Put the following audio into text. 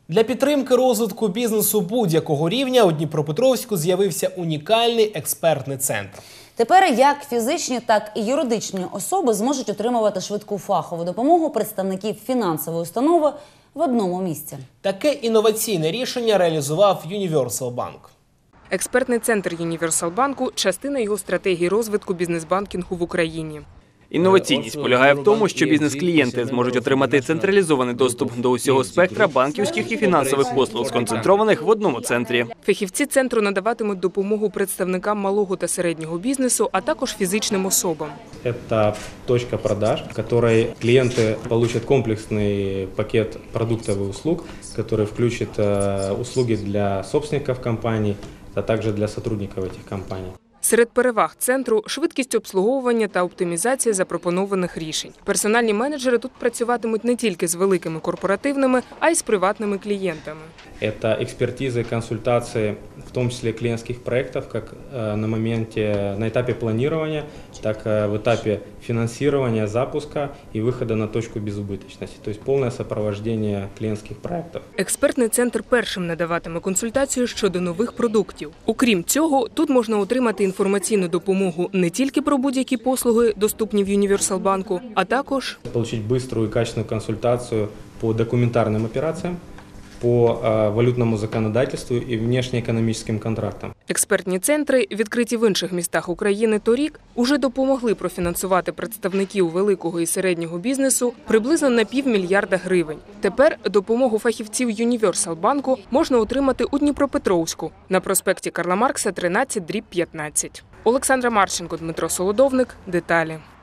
Для підтримки розвитку бізнесу будь-якого рівня у Дніпропетровську з'явився унікальний експертний центр. Тепер як фізичні, так і юридичні особи зможуть отримувати швидку фахову допомогу представників фінансової установи в одному місці. Таке інноваційне рішення реалізував Universal Bank. Експертний центр Universal Bank – частина його стратегії розвитку бізнес-банкінгу в Україні. Інноваційність полягає в тому, що бізнес-клієнти зможуть отримати централізований доступ до усього спектра банківських і фінансових послуг, сконцентрованих в одному центрі. Фахівці центру надаватимуть допомогу представникам малого та середнього бізнесу, а також фізичним особам. Это точка продаж, в которой клиенты получат комплексный пакет продуктов и услуг, который включит услуги для собственников компаний, а также для сотрудников этих компаний. Серед переваг центру – швидкість обслуговування та оптимізація запропонованих рішень. Персональні менеджери тут працюватимуть не тільки з великими корпоративними, а й з приватними клієнтами. Это экспертиза и консультации, в том числе клиентских проектов, как на этапе планирования, так в этапе финансирования, запуска и выхода на точку безубыточности. То есть полное сопровождение клиентских проектов. Експертний центр першим надаватиме консультацію щодо нових продуктів. Окрім цього, тут можна отримати інформаційну допомогу не тільки про будь-які послуги, доступні в Universal Bank, а також получить быструю и качественную консультацию по документарным операциям, по валютному законодательству і внешньоекономічним контрактам. Експертні центри, відкриті в інших містах України торік, уже допомогли профінансувати представників великого і середнього бізнесу приблизно на $500 мільярда гривень. Тепер допомогу фахівців Universal Bank можна отримати у Дніпропетровську на проспекті Карла Маркса, 13/15. Олександра Марченко, Дмитро Солодовник. Деталі.